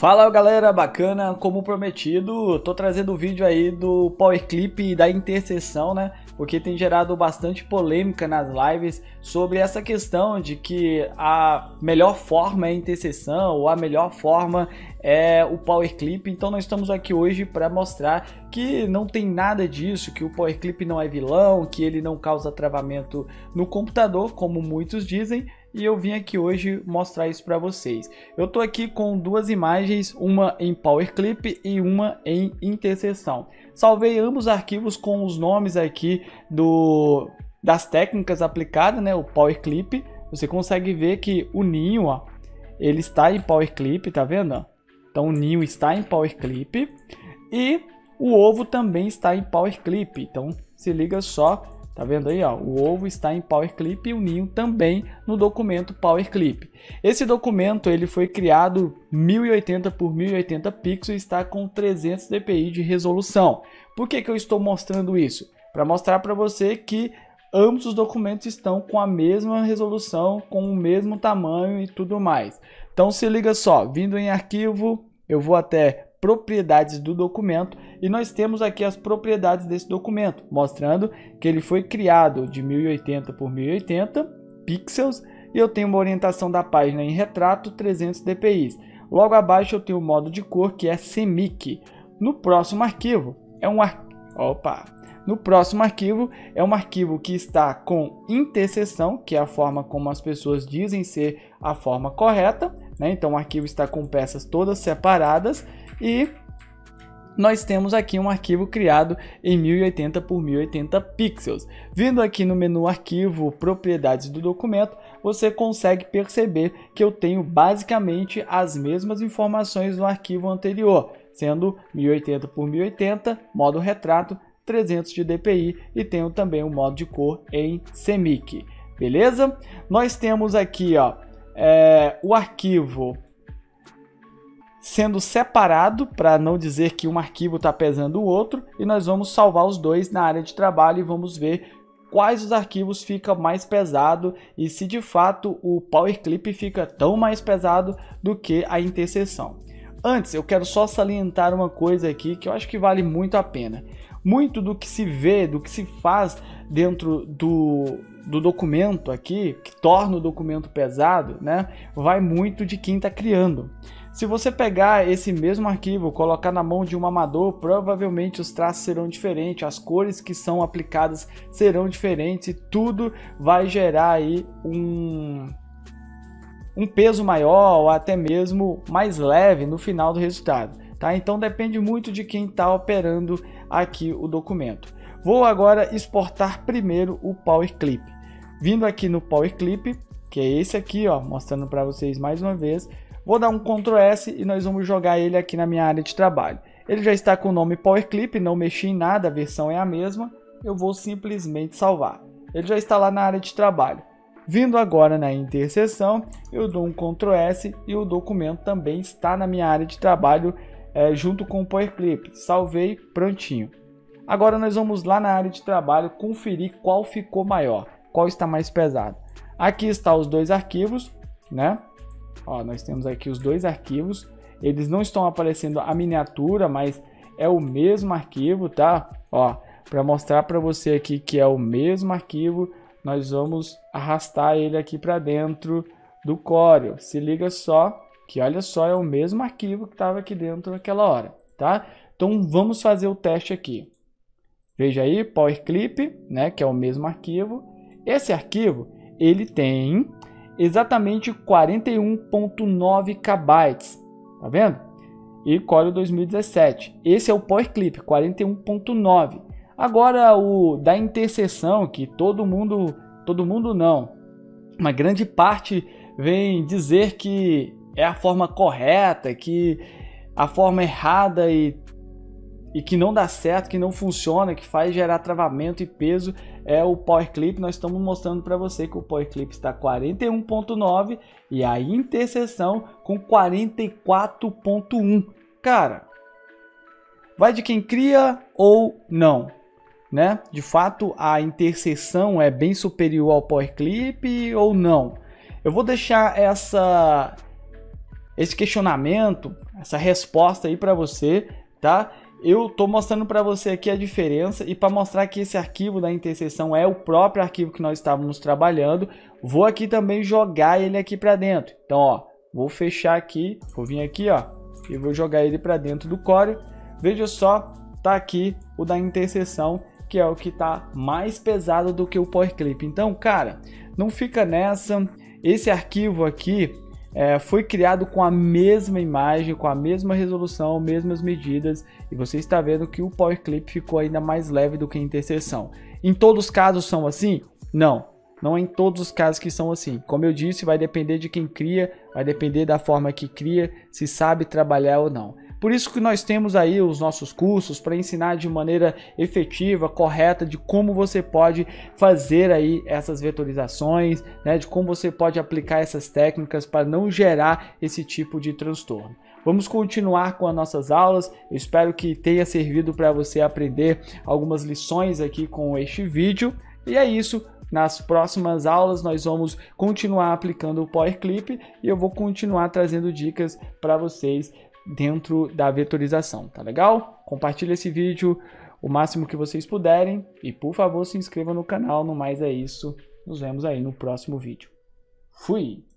Fala galera, bacana, como prometido, tô trazendo o vídeo aí do Power Clip e da interseção, né? Porque tem gerado bastante polêmica nas lives sobre essa questão de que a melhor forma é a interseção ou a melhor forma é o Power Clip. Então nós estamos aqui hoje para mostrar que não tem nada disso, que o Power Clip não é vilão, que ele não causa travamento no computador, como muitos dizem. E eu vim aqui hoje mostrar isso para vocês. Eu tô aqui com duas imagens, uma em Power Clip e uma em interseção. Salvei ambos arquivos com os nomes aqui das técnicas aplicadas, né? O Power Clip. Você consegue ver que o ninho, ó, ele está em Power Clip, tá vendo? Então o ninho está em Power Clip e o ovo também está em Power Clip. Então se liga só. Tá vendo aí, ó? O ovo está em Power Clip e o ninho também no documento Power Clip. Esse documento ele foi criado 1080 por 1080 pixels e está com 300 dpi de resolução. Por que eu estou mostrando isso? Para mostrar para você que ambos os documentos estão com a mesma resolução, com o mesmo tamanho e tudo mais. Então se liga só, vindo em arquivo, eu vou até propriedades do documento e nós temos aqui as propriedades desse documento, mostrando que ele foi criado de 1080 por 1080 pixels e eu tenho uma orientação da página em retrato 300 dpi. Logo abaixo eu tenho o modo de cor que é CMYK. No próximo arquivo é um arquivo que está com interseção, que é a forma como as pessoas dizem ser a forma correta, né? Então o arquivo está com peças todas separadas e nós temos aqui um arquivo criado em 1080 por 1080 pixels. Vindo aqui no menu arquivo, propriedades do documento, você consegue perceber que eu tenho basicamente as mesmas informações no arquivo anterior, sendo 1080 por 1080, modo retrato, 300 de dpi e tenho também o modo de cor em CMYK, beleza? Nós temos aqui, ó, o arquivo sendo separado, para não dizer que um arquivo está pesando o outro, e nós vamos salvar os dois na área de trabalho e vamos ver quais os arquivos ficam mais pesado e se de fato o Power Clip fica tão mais pesado do que a interseção. Antes, eu quero só salientar uma coisa aqui que eu acho que vale muito a pena. Muito do que se vê, do que se faz dentro do documento aqui, que torna o documento pesado, né, vai muito de quem está criando. Se você pegar esse mesmo arquivo, colocar na mão de um amador, provavelmente os traços serão diferentes, as cores que são aplicadas serão diferentes e tudo vai gerar aí um peso maior ou até mesmo mais leve no final do resultado, tá? Então depende muito de quem está operando aqui o documento. Vou agora exportar primeiro o Power Clip. Vindo aqui no Power Clip, que é esse aqui, ó, mostrando para vocês mais uma vez. Vou dar um Ctrl S e nós vamos jogar ele aqui na minha área de trabalho. Ele já está com o nome Power Clip, não mexi em nada, a versão é a mesma. Eu vou simplesmente salvar. Ele já está lá na área de trabalho. Vindo agora na interseção, eu dou um Ctrl S e o documento também está na minha área de trabalho junto com o Power Clip. Salvei, prontinho. Agora nós vamos lá na área de trabalho conferir qual ficou maior, qual está mais pesado. Aqui estão os dois arquivos, né? Ó, nós temos aqui os dois arquivos, eles não estão aparecendo a miniatura, mas é o mesmo arquivo, tá? Ó, para mostrar para você aqui que é o mesmo arquivo, nós vamos arrastar ele aqui para dentro do Corel. Se liga só, que olha só, é o mesmo arquivo que estava aqui dentro naquela hora, tá? Então vamos fazer o teste aqui. Veja aí, Power Clip, né, que é o mesmo arquivo. Esse arquivo, ele tem exatamente 41.9 KB, tá vendo? E Corel 2017. Esse é o Power Clip, 41.9. Agora o da interseção, que todo mundo não, uma grande parte vem dizer que é a forma correta, que a forma errada e que não dá certo, que não funciona, que faz gerar travamento e peso, é o Power Clip. Nós estamos mostrando para você que o Power Clip está 41.9 e a interseção com 44.1. Cara, vai de quem cria ou não, né? De fato, a interseção é bem superior ao Power Clip ou não? Eu vou deixar esse questionamento, essa resposta aí para você, tá? Eu tô mostrando para você aqui a diferença e para mostrar que esse arquivo da interseção é o próprio arquivo que nós estávamos trabalhando, vou aqui também jogar ele aqui para dentro. Então, ó, vou fechar aqui, vou vir aqui, ó, e vou jogar ele para dentro do Core. Veja só, tá aqui o da interseção, que é o que tá mais pesado do que o Power Clip. Então, cara, não fica nessa. Esse arquivo aqui foi criado com a mesma imagem, com a mesma resolução, mesmas medidas, e você está vendo que o Power Clip ficou ainda mais leve do que a interseção. Em todos os casos são assim? Não. Não é em todos os casos que são assim. Como eu disse, vai depender de quem cria, vai depender da forma que cria, se sabe trabalhar ou não. Por isso que nós temos aí os nossos cursos para ensinar de maneira efetiva, correta, de como você pode fazer aí essas vetorizações, né, de como você pode aplicar essas técnicas para não gerar esse tipo de transtorno. Vamos continuar com as nossas aulas. Eu espero que tenha servido para você aprender algumas lições aqui com este vídeo. E é isso. Nas próximas aulas nós vamos continuar aplicando o Power Clip e eu vou continuar trazendo dicas para vocês dentro da vetorização, tá legal? Compartilhe esse vídeo o máximo que vocês puderem e por favor se inscreva no canal. No mais é isso, nos vemos aí no próximo vídeo. Fui!